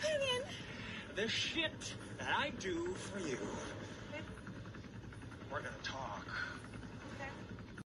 The shit that I do for you. We're gonna talk.